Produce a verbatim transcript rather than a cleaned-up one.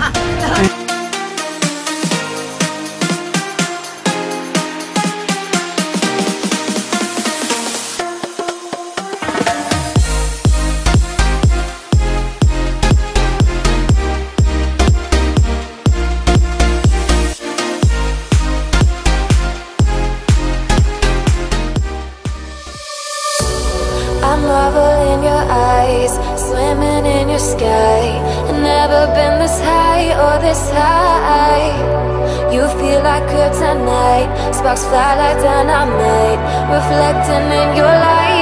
I marvel in your eyes, swimming in your sky. I've never been this high or this high. You feel like kryptonite, sparks fly like dynamite, reflecting in your light.